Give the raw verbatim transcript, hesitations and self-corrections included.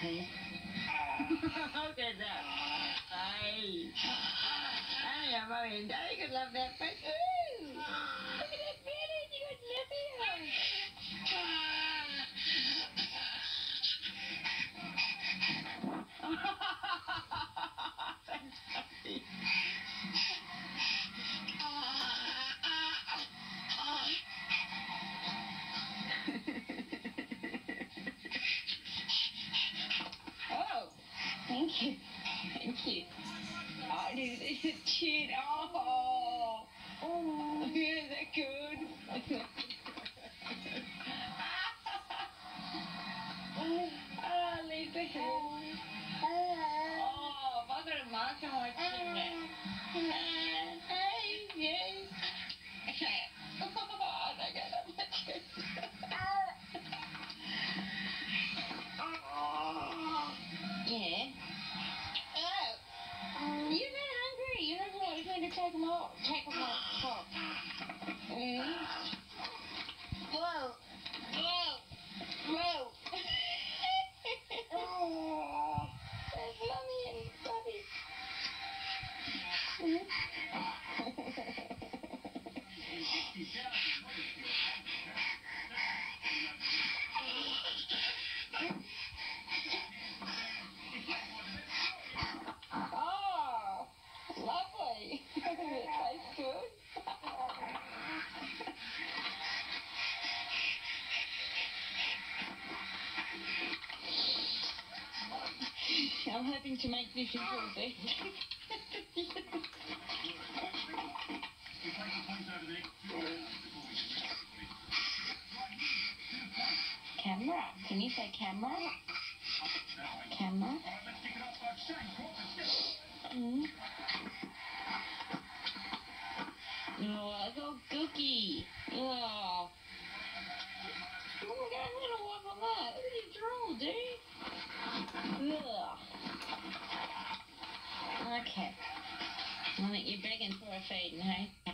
Hey. Look at that. Hey. Hey, I'm going to you could love that face. Ooh. Look at that belly. You got lippy. That's funny. Oh, thank you. Thank you. Oh, dude, this is cute. Oh, oh, yeah, is that good? Oh, leave the hair. Oh, if I got a mark on my chin. Hey, yes. Oh, I got a mark. Yeah. Oh. You're not hungry. You're not hungry. You're going to take them off. Take them off. Mm. Whoa. Whoa. Whoa. Oh. That's mommy and Bobby. Oh, lovely. It tastes good. I'm hoping to make this into a bed. Camera? Can you say camera? Camera? Mm. Oh, it's all gooky. Oh. Oh my God, I'm gonna wipe on that. Look at your drool, dude. Ugh. Okay. I think you're begging for a feeding, hey?